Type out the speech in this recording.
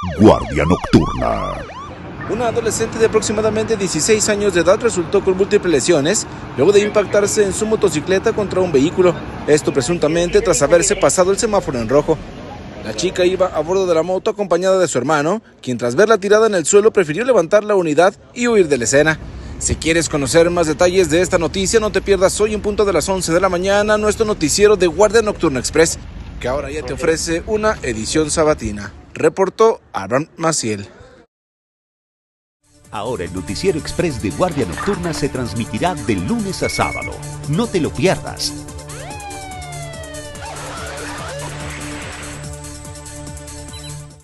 Guardia Nocturna. Una adolescente de aproximadamente 16 años de edad resultó con múltiples lesiones luego de impactarse en su motocicleta contra un vehículo. Esto presuntamente tras haberse pasado el semáforo en rojo. La chica iba a bordo de la moto acompañada de su hermano, quien tras verla tirada en el suelo prefirió levantar la unidad y huir de la escena. Si quieres conocer más detalles de esta noticia, no te pierdas hoy en punto de las 11 de la mañana nuestro noticiero de Guardia Nocturna Express, que ahora ya te ofrece una edición sabatina. Reportó Abraham Maciel. Ahora el noticiero express de Guardia Nocturna se transmitirá de lunes a sábado. No te lo pierdas.